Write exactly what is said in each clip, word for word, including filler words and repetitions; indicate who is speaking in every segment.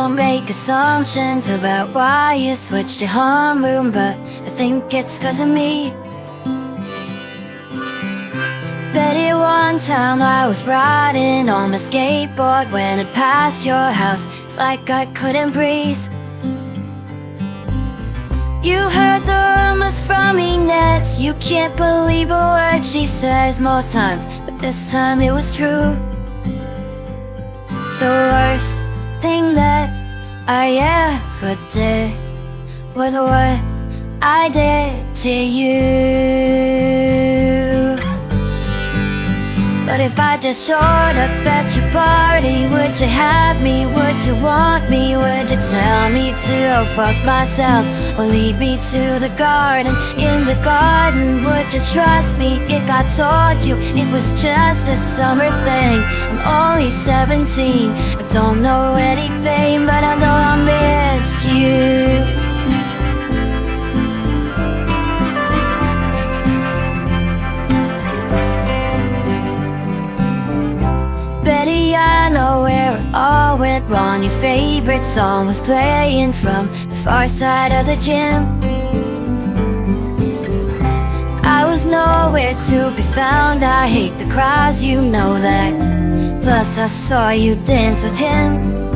Speaker 1: don't make assumptions about why you switched your homeroom, but I think it's 'cause of me. Betty, one time I was riding on my skateboard when it passed your house. It's like I couldn't breathe. You heard the rumors from me nets. You can't believe a word she says most times, but this time it was true. The worst thing that I ever did was what I did to you. But if I just showed up at your party, would you have me? Would you want me? Would you tell me to go fuck myself? Or lead me to the garden? In the garden, would you trust me if I told you it was just a summer thing? I'm only seventeen, I don't know anything, but I know I miss you. Betty, I know where it all went wrong. Your favorite song was playing from the far side of the gym. I was nowhere to be found. I hate the crowds, you know that. Plus I saw you dance with him.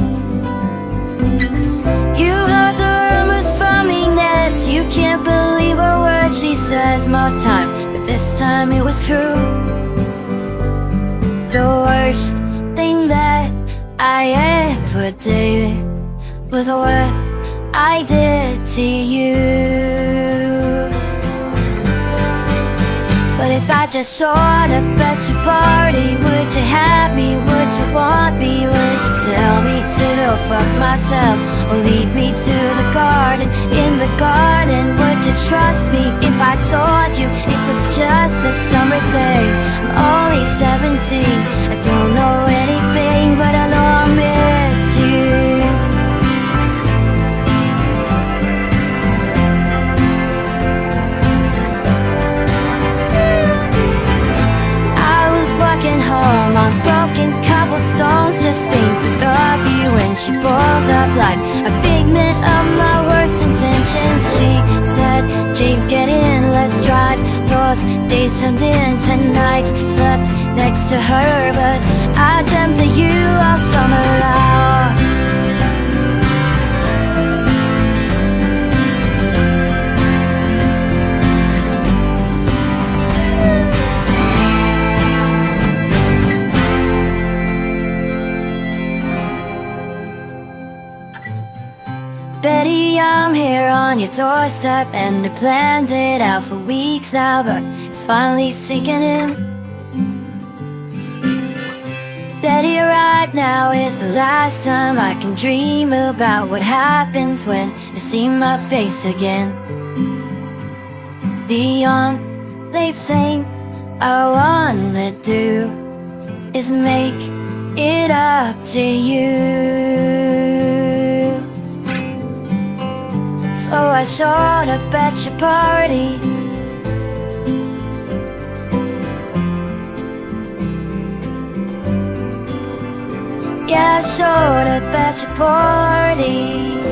Speaker 1: You heard the rumors from me nets. You can't believe a word she says most times, but this time it was true. The worst thing that I ever did was what I did to you. But if I just showed up at your party, would you have me? Would you want me? Would you tell me to go fuck myself? Or lead me to the garden? In the garden, would you trust me if I told you it was just a summer thing? I'm only seventeen, I don't know anything, but I know I miss you. Walking home on broken cobblestones, just thinking of you when she pulled up like a figment of my worst intentions. She said, James, get in, let's drive. Those days turned into nights. Slept next to her, but I dreamt of you all summer long. Betty, I'm here on your doorstep, and I planned it out for weeks now, but it's finally sinking in. Betty, right now is the last time I can dream about what happens when I see my face again. The only thing I wanna do is make it up to you. So I showed up at your party. Yeah, I showed up at your party.